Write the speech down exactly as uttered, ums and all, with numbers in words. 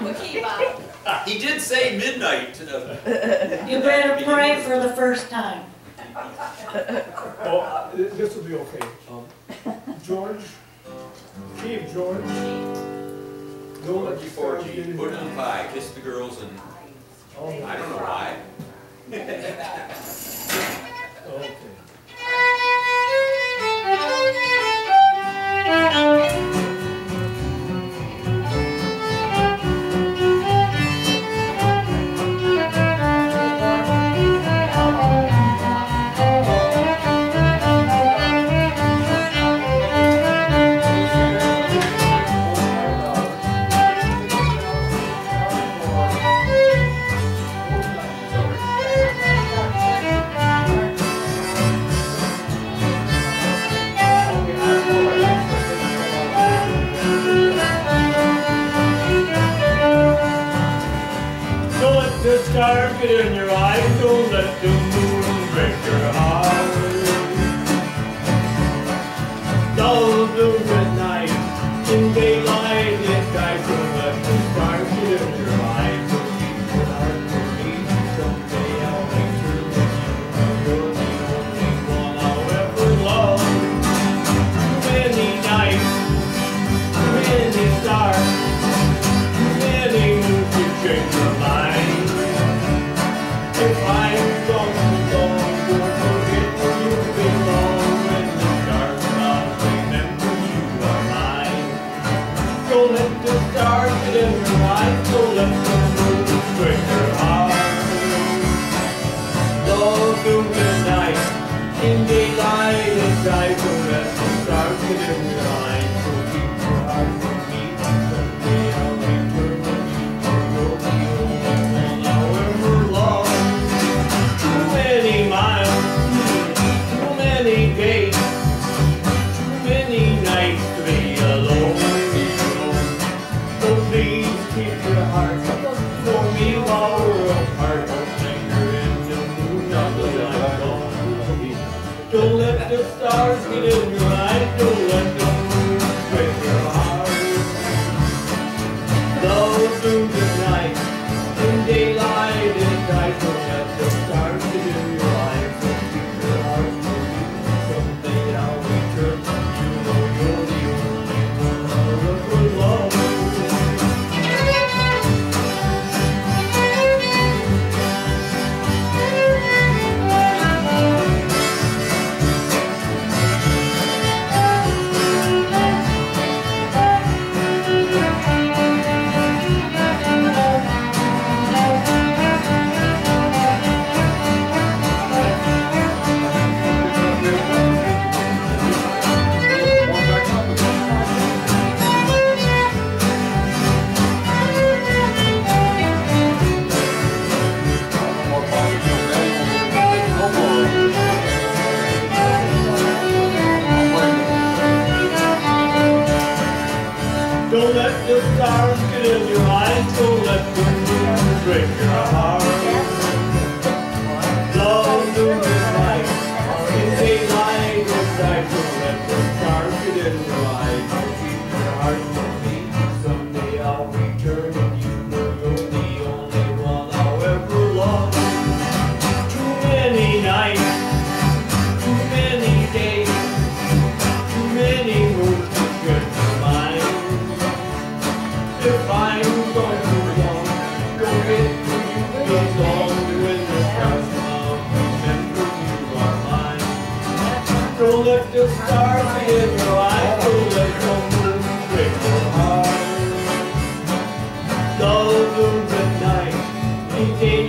He did say midnight. You better pray for the first time. Oh, this will be okay. Um, George, Chief George, don't let G four G, put it on pie, kiss the girls, and oh, I don't know why. okay. Stars get in your eyes, don't let the moon break your heart. Dull blue at night, in daylight it dies. Don't let the stars get in your eyes, don't keep your heart for me. Someday I'll make sure that you know you're the only one I'll ever love. Too many nights, too many stars, too many moons to change your mind. If I'm gone too long, don't forget where you belong. When the stars stop, remember you are mine. Don't let the stars get in your eyes, don't let the moon break your heart. Love through the night, in daylight it dies. Don't let the stars get in your eyes, so keep your heart from me. Someday I'll return to you, for you're the only one I'll ever love. Too many miles, too many days, too many nights to be alone. So please keep your heart for me while we're apart. Don't linger in the moon until I'm gone. Don't let the stars get in your eyes, don't let the moon break your heart. Love through the night, in daylight it dies. Don't let the stars get in your eyes, don't keep your heart for me. Someday I'll return, you know you're the only one I'll ever love. Don't let the stars get in your eyes, don't let the moon break your heart. Love through the night, in daylight it dies. Don't let the stars get in your eyes, don't keep your heart from me. Someday I'll return and you know you're the only one I'll ever love. Too many nights, too many days, too many moons to get your mind. If I'm gone too long, don't get where you belong. When the stars come, remember you are mine. Don't let the stars get in your eyes, don't let the moon break your heart. Love through the night, in